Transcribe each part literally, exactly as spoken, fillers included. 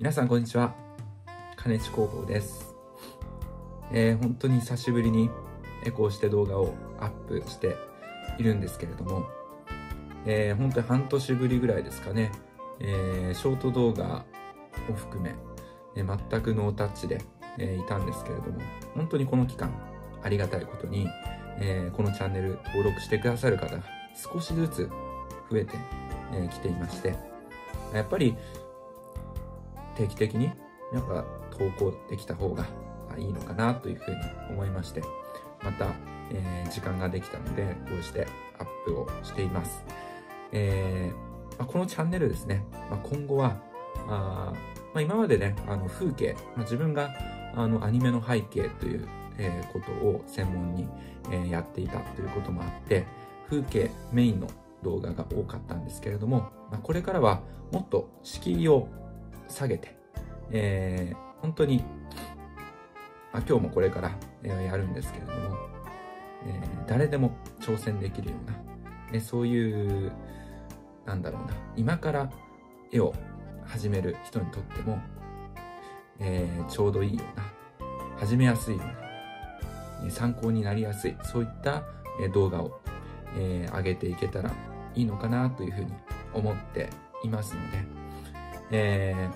皆さんこんにちは。金地工房です。えー、本当に久しぶりにこうして動画をアップしているんですけれども、えー、本当に半年ぶりぐらいですかね、えー、ショート動画を含め、えー、全くノータッチで、えー、いたんですけれども、本当にこの期間ありがたいことに、えー、このチャンネル登録してくださる方が少しずつ増えてき、えー、ていまして、やっぱり定期的にやっぱ投稿できた方がいいのかなというふうに思いまして、また、えー、時間ができたのでこうしてアップをしています。えーまあ、このチャンネルですね、まあ、今後はあ、まあ、今までねあの風景、まあ、自分があのアニメの背景という、えー、ことを専門に、えー、やっていたということもあって風景メインの動画が多かったんですけれども、まあ、これからはもっと敷居を下げて、えー、本当に、まあ、今日もこれから、えー、やるんですけれども、えー、誰でも挑戦できるような、えー、そういうなんだろうな今から絵を始める人にとっても、えー、ちょうどいいような始めやすいような、えー、参考になりやすいそういった、えー、動画を、えー、上げていけたらいいのかなというふうに思っていますので、えー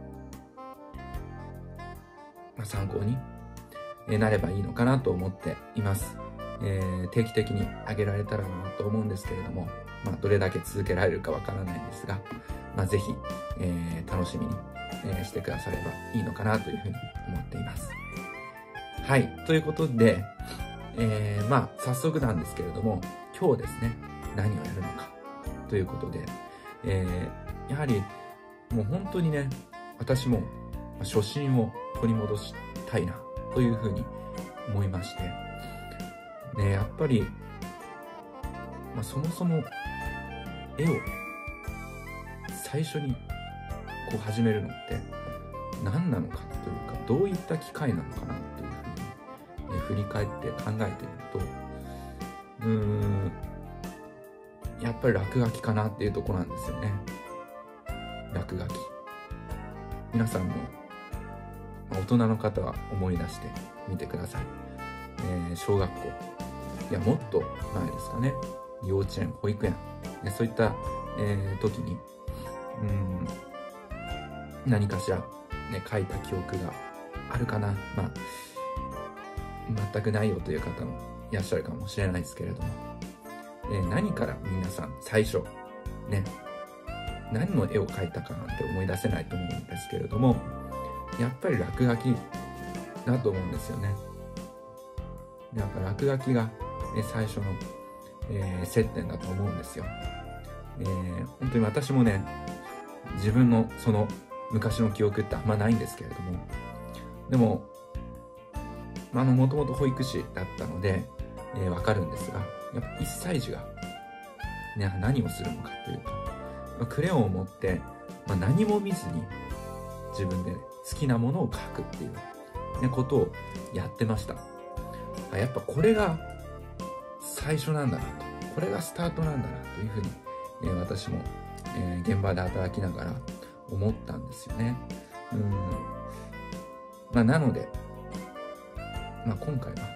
まあ、参考になればいいのかなと思っています。えー、定期的に上げられたらなと思うんですけれども、まあ、どれだけ続けられるかわからないんですが、まあ、ぜひ、えー、楽しみに、えー、してくださればいいのかなというふうに思っています。はい。ということで、えー、まあ、早速なんですけれども、今日ですね、何をやるのかということで、えー、やはりもう本当にね、私も初心を取り戻したいなというふうに思いまして、ね、やっぱり、まあ、そもそも絵を最初にこう始めるのって何なのかというか、どういった機会なのかなというふうに、ね、振り返って考えてみると、うーん、やっぱり落書きかなっていうところなんですよね。落書き。皆さんも大人の方は思い出してみてください。えー、小学校、いやもっと前ですかね、幼稚園、保育園、ね、そういった、えー、時にうーん何かしら、ね、書いた記憶があるかな。まあ全くないよという方もいらっしゃるかもしれないですけれども、えー、何から皆さん最初ね何の絵を描いたかなんて思い出せないと思うんですけれども、やっぱり落書きだと思うんですよね。やっぱ落書きが最初の、えー、接点だと思うんですよ。えー、本当に私もね、自分のその昔の記憶ってあんまないんですけれども、でも、あの、もともと保育士だったので、えー、わかるんですが、やっぱいっさい児が、ね、何をするのかというと、まあ、クレヨンを持って、まあ、何も見ずに自分で、ね、好きなものを描くっていう、ね、ことをやってました。あ、やっぱこれが最初なんだなと、これがスタートなんだなというふうに、えー、私も、えー、現場で働きながら思ったんですよね。うん、まあ、なので、まあ、今回は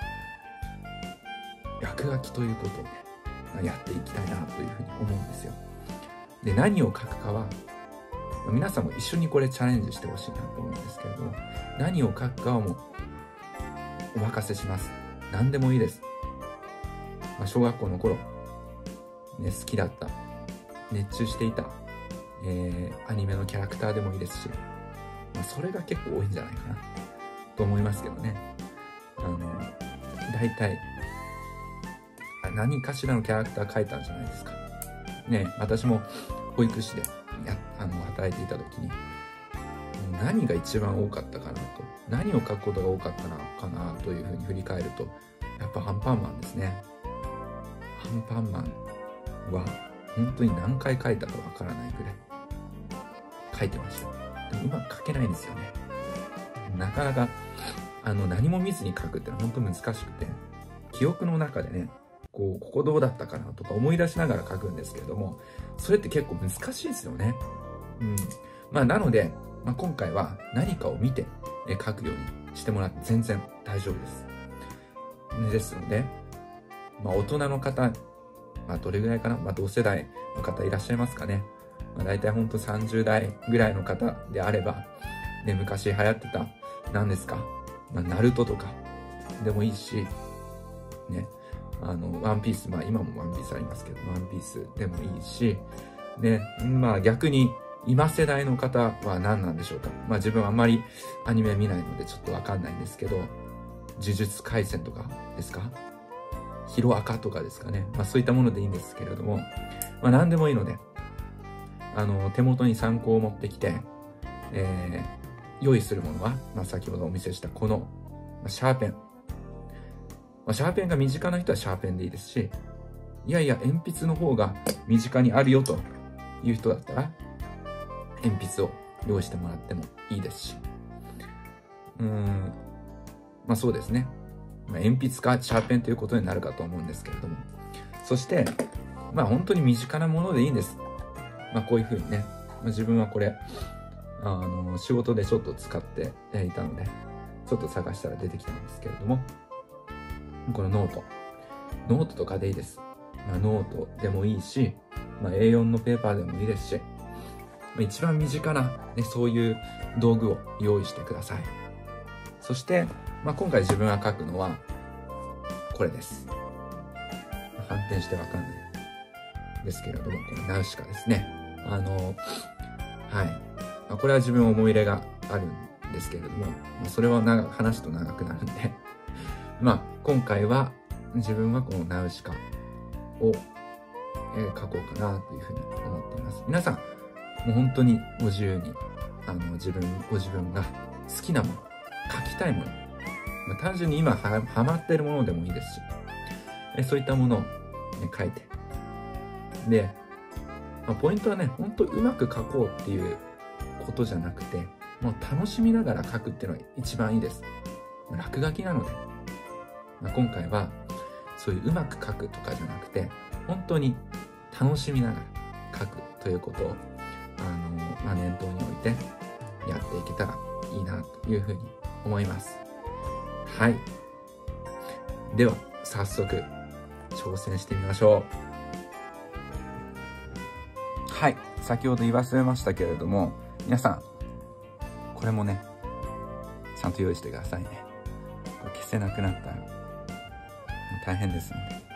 落書きということをね、やっていきたいなというふうに思うんですよ。で、何を描くかは皆さんも一緒にこれチャレンジしてほしいなと思うんですけれども、何を描くかはもうお任せします。何でもいいです。まあ、小学校の頃、ね、好きだった、熱中していた、えー、アニメのキャラクターでもいいですし、まあ、それが結構多いんじゃないかなと思いますけどね。あの、大体、何かしらのキャラクター描いたんじゃないですか。ね、私も保育士でやあの働いていた時に何が一番多かったかなと、何を書くことが多かったのかなというふうに振り返ると、やっぱアンパンマンですね。アンパンマンは本当に何回書いたかわからないぐらい書いてました。でも今書けないんですよね。なかなかあの何も見ずに書くってのは本当難しくて、記憶の中でね、こうここどうだったかなとか思い出しながら書くんですけれども、それって結構難しいですよね。うん、まあなのでまあ、今回は何かを見て書くようにしてもらって全然大丈夫です。ですので、まあ、大人の方、まあ、どれぐらいかな、まあ、同世代の方いらっしゃいますかね。まあ、大体ほんとさんじゅう代ぐらいの方であれば、ね、昔流行ってた、何ですか、まあ、ナルトとかでもいいし、ね、あの、ワンピース、まあ今もワンピースありますけど、ワンピースでもいいし、ね、まあ逆に今世代の方は何なんでしょうか。まあ自分はあんまりアニメ見ないのでちょっとわかんないんですけど、呪術廻戦とかですか、ヒロアカとかですかね。まあそういったものでいいんですけれども、まあ何でもいいので、あの、手元に参考を持ってきて、えー、用意するものは、まあ先ほどお見せしたこの、まあ、シャーペン。まあ、シャーペンが身近な人はシャーペンでいいですし、いやいや、鉛筆の方が身近にあるよという人だったら、鉛筆を用意してもらってもいいですし、うーん、まあそうですね。まあ、鉛筆かシャーペンということになるかと思うんですけれども、そして、まあ本当に身近なものでいいんです。まあこういうふうにね、まあ、自分はこれ、あの、仕事でちょっと使っていたので、ちょっと探したら出てきたんですけれども、このノート。ノートとかでいいです。まあ、ノートでもいいし、まあ、エーよん のペーパーでもいいですし、まあ、一番身近な、ね、そういう道具を用意してください。そして、まあ、今回自分が書くのは、これです。まあ、反転してわかんないですけれども、このナウシカですね。あの、はい。まあ、これは自分思い入れがあるんですけれども、まあ、それは長話すと長くなるんで、まあ、今回は自分はこのナウシカを、えー、書こうかなというふうに思っています。皆さん、もう本当にご自由に、あの、自分、ご自分が好きなもの、書きたいもの、まあ、単純に今は、はまっているものでもいいですし、えー、そういったものを、ね、書いて。で、まあ、ポイントはね、本当うまく書こうっていうことじゃなくて、もう楽しみながら書くっていうのが一番いいです。落書きなので。まあ、今回はそういううまく書くとかじゃなくて、本当に楽しみながら書くということを、あの、まあ、念頭に置いてやっていけたらいいなというふうに思います。はい。では、早速挑戦してみましょう。はい。先ほど言い忘れましたけれども、皆さん、これもね、ちゃんと用意してくださいね。これ消せなくなったら大変ですので。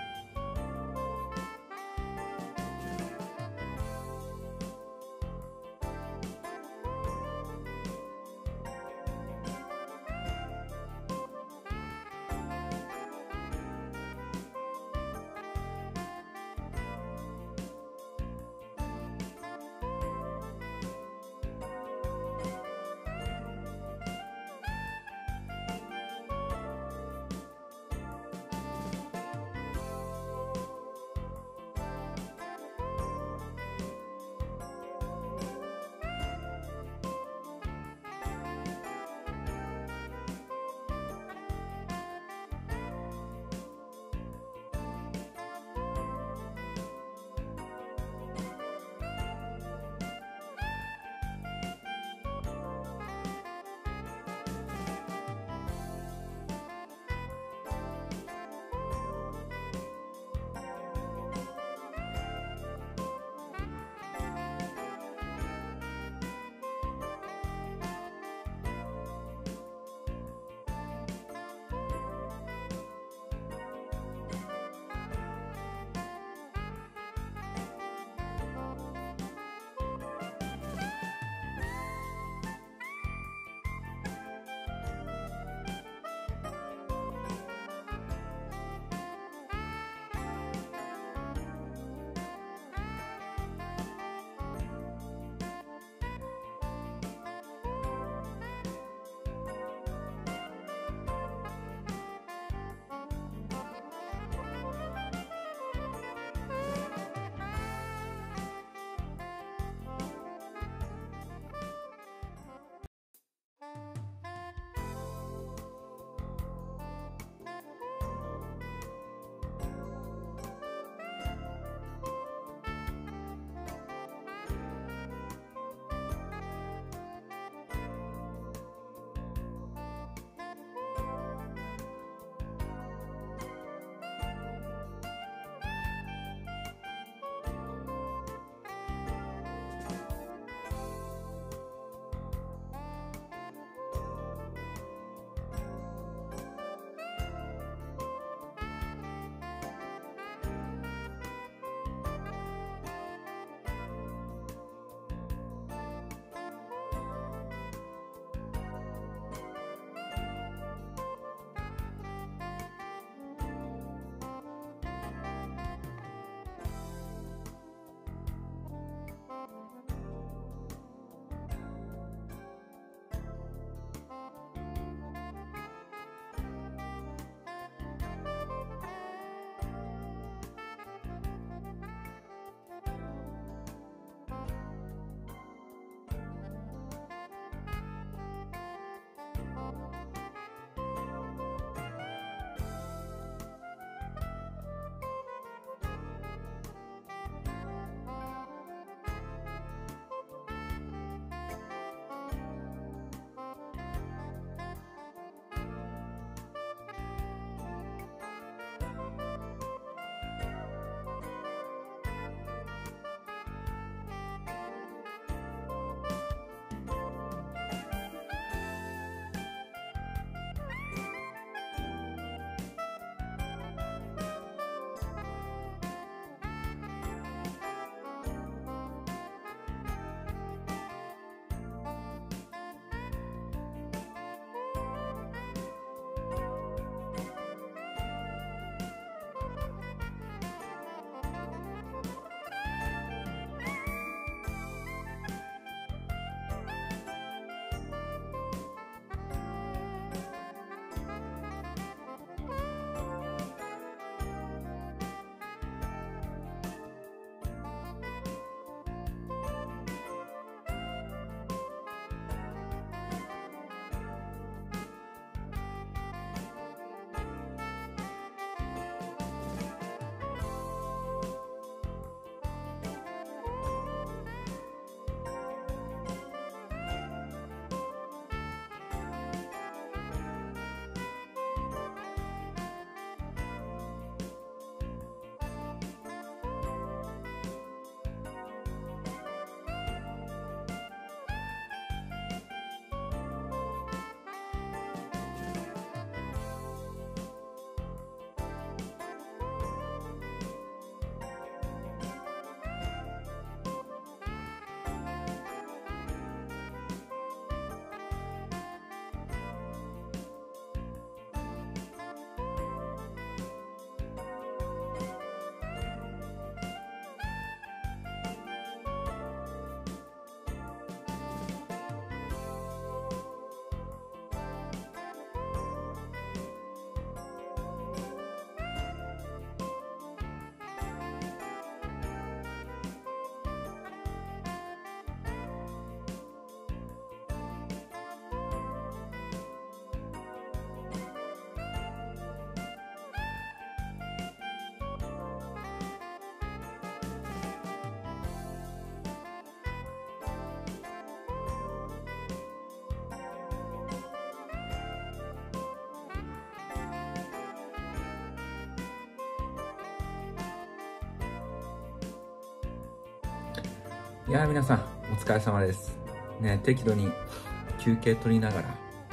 いやー皆さんお疲れ様です。ね、適度に休憩取りながら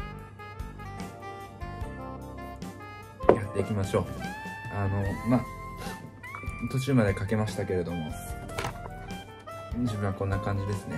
やっていきましょう。あの、まあ、途中までかけましたけれども、自分はこんな感じですね。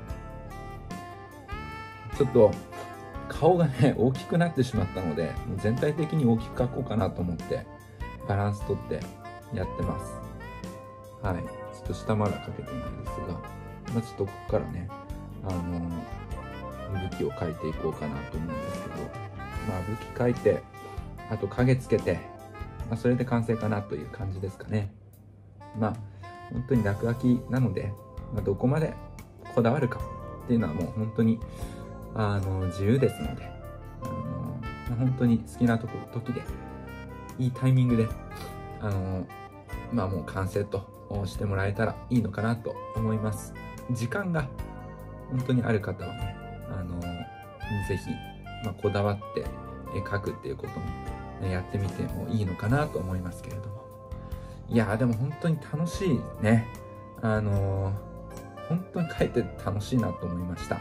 ちょっと顔がね、大きくなってしまったので、全体的に大きく描こうかなと思って、バランスとってやってます。はい。ちょっと下まだ描けてないですが、まあ、ちょっとここからね、あの武器を描いていこうかなと思うんですけど、まあ武器描いて、あと影つけて、まあ、それで完成かなという感じですかね。まあ本当に落書きなので、まあ、どこまでこだわるかっていうのはもう本当にあの自由ですので、あの、まあ、本当に好きなとこ時でいいタイミングであのまあもう完成としてもらえたらいいのかなと思います。時間が本当にある方はね、あのぜひ、まあ、こだわって描くっていうことも、ね、やってみてもいいのかなと思いますけれども、いやーでも本当に楽しいね。あの本当に描いて楽しいなと思いました。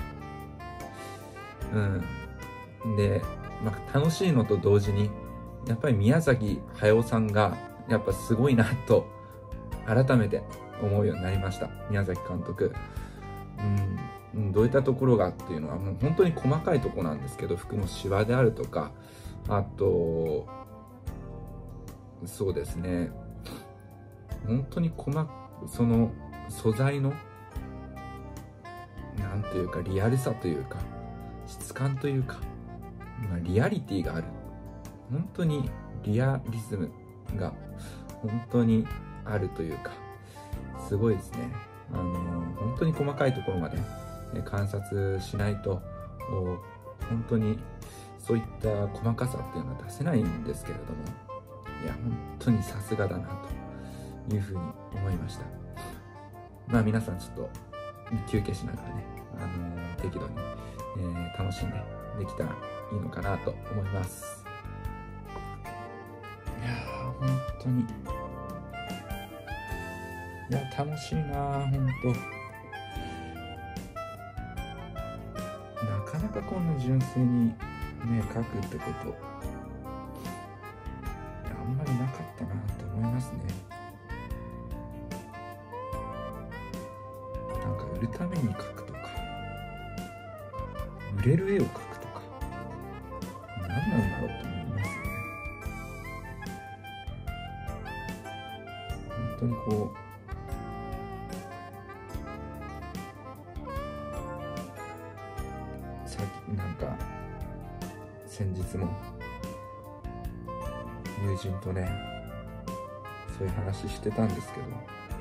うんで、まあ、楽しいのと同時にやっぱり宮崎駿さんがやっぱすごいなと改めて思うようになりました。宮崎監督、うん、どういったところがっていうのはもう本当に細かいところなんですけど、服のシワであるとか、あとそうですね、本当に細その素材のなんというかリアルさというか質感というか、まあ、リアリティがある、本当にリアリズムが本当にあるというか、すごいですね。あの本当に細かいところまで観察しないと本当にそういった細かさっていうのは出せないんですけれども、いや本当にさすがだなというふうに思いました。まあ皆さんちょっと休憩しながらね、あの適度に、えー、楽しんでできたらいいのかなと思います。いやー本当にいや楽しいなー、本当なかなかこんな純粋にね書くってことあんまりなかったなと思いますね。なんか売るために書くとか、売れる絵を描くとか、何なんだろうと思いますよね。本当にこうさっきなんか先日も友人とねそういう話してたんですけど、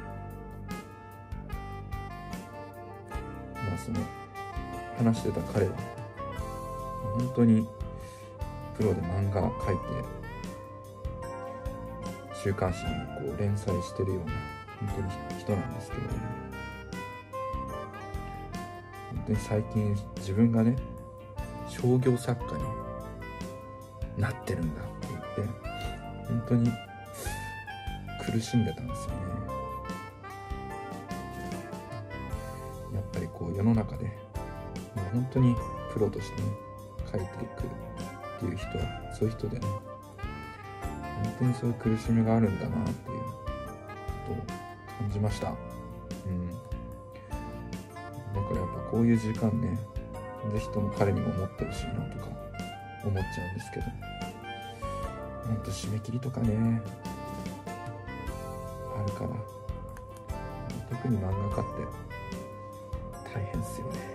まあその話してた彼は本当にプロで漫画描いて週刊誌にこう連載してるような本当に人なんですけどね、本当に最近自分がね商業作家になってるんだって言って本当に苦しんでたんですよね。やっぱりこう世の中で、まあ、本当にプロとしてね書いていくっていう人はそういう人でね、本当にそういう苦しみがあるんだなっていうことを感じました。うん、だからやっぱこういう時間ねぜひとも彼にも持ってほしいなとか思っちゃうんですけど、ほんと締め切りとかねあるから、特に漫画家って大変ですよね。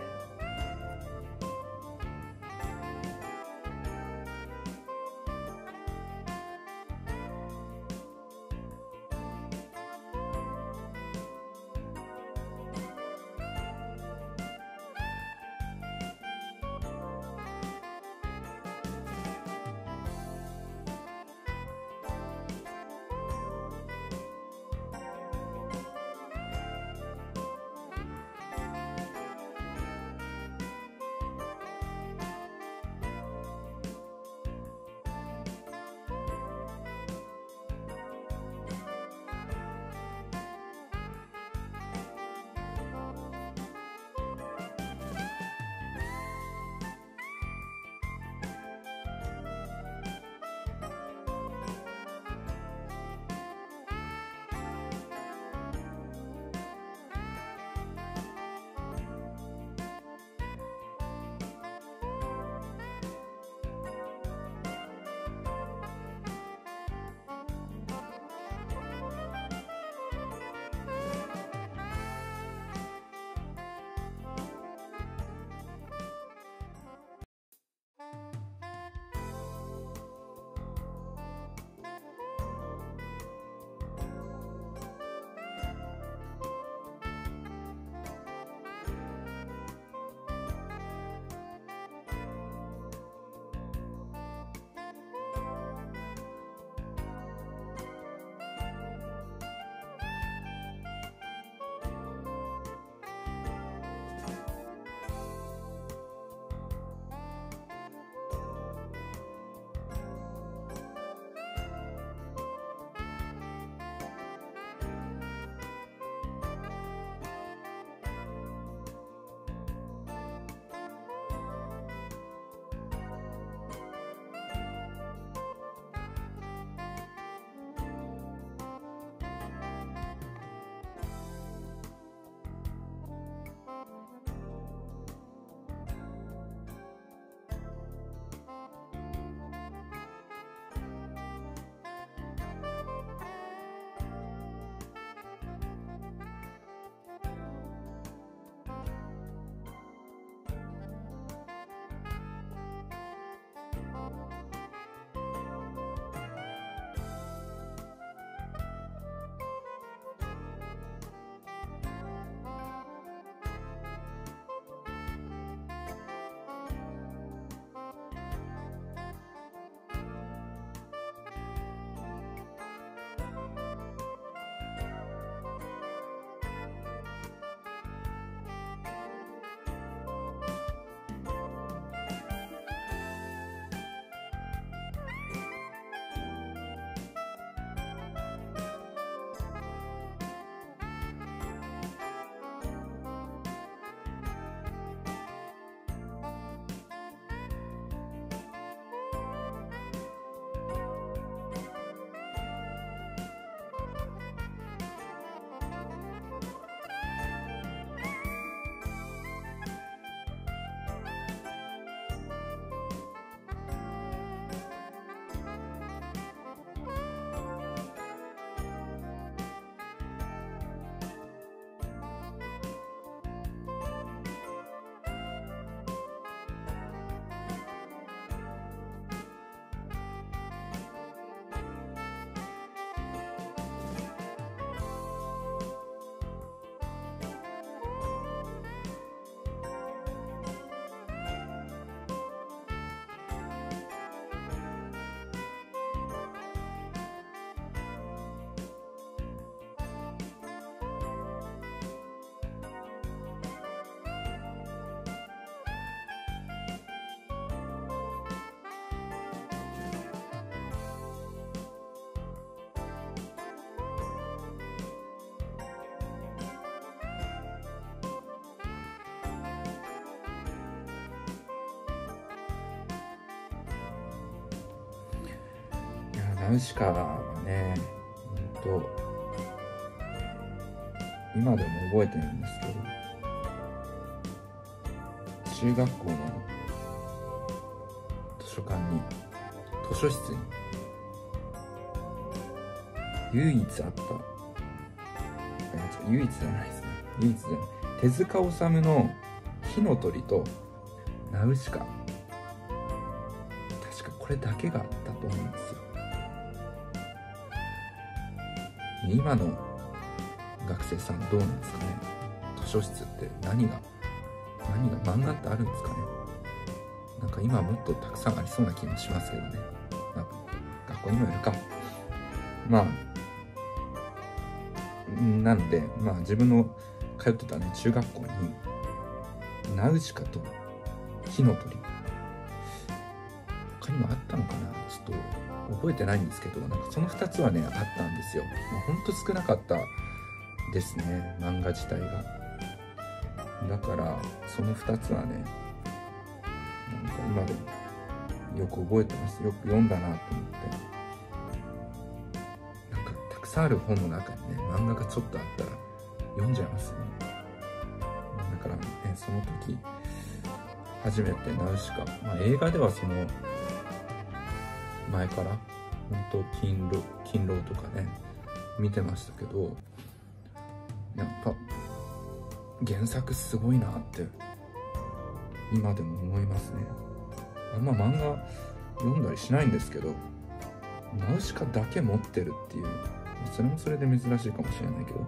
ナウシカはね、ほんと今でも覚えてるんですけど、中学校の図書館に図書室に唯一あった、唯一じゃないですね唯一じゃない手塚治虫の火の鳥とナウシカ、確かこれだけがあったと思うんですよ。今の学生さんどうなんですかね。図書室って何が何が漫画ってあるんですかね。なんか今もっとたくさんありそうな気もしますけどね。まあ、学校にもよるか。まあなので、まあ自分の通ってたね中学校にナウシカと火の鳥、他にもあったのかな、ちょっと覚えてないんですけど、なんかそのふたつはねあったんですよ。もうほんと少なかったですね、漫画自体が。だからそのふたつはね、なんか今でもよく覚えてます。よく読んだなと思って。なんかたくさんある本の中にね漫画がちょっとあったら読んじゃいますね。だからね、その時初めてナウシカ、まあ、映画ではその前から本当勤労勤労とかね見てましたけど、やっぱ原作すごいなって今でも思いますね。あんま漫画読んだりしないんですけど、ナウシカだけ持ってるっていう、それもそれで珍しいかもしれないけど、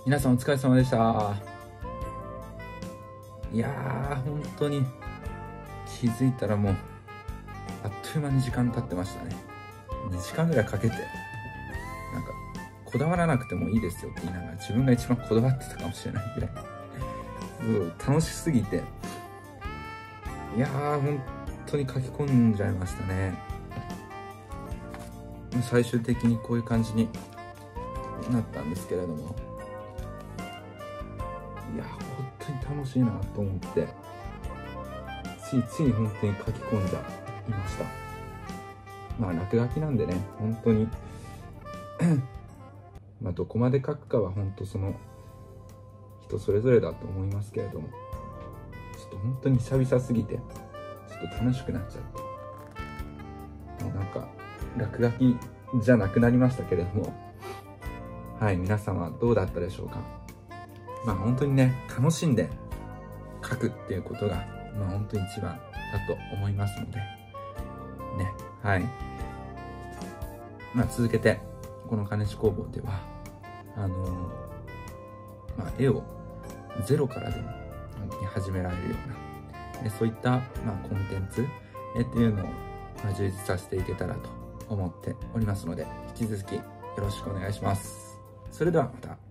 皆さんお疲れ様でした。いやー、本当に気づいたらもうあっという間に時間経ってましたね。にじかんぐらいかけて、なんかこだわらなくてもいいですよって言いながら自分が一番こだわってたかもしれないぐらいうん楽しすぎて、いやー本当に書き込んじゃいましたね。最終的にこういう感じになったんですけれども、いやー本当に楽しいなと思って、ついつい本当に書き込んじゃいました。まあ落書きなんでね、本当にまあどこまで書くかは本当その人それぞれだと思いますけれども、ちょっと本当に久々すぎてちょっと楽しくなっちゃって、もうなんか落書きじゃなくなりましたけれども、はい、皆様どうだったでしょうか。まあ本当にね、楽しんで書くっていうことがまあ本当に一番だと思いますのでね、はい。まあ続けてこの金子工房ではあのー、まあ絵をゼロからでも本当に始められるような、でそういった、まあ、コンテンツえっていうのを、まあ、充実させていけたらと思っておりますので、引き続きよろしくお願いします。それではまた。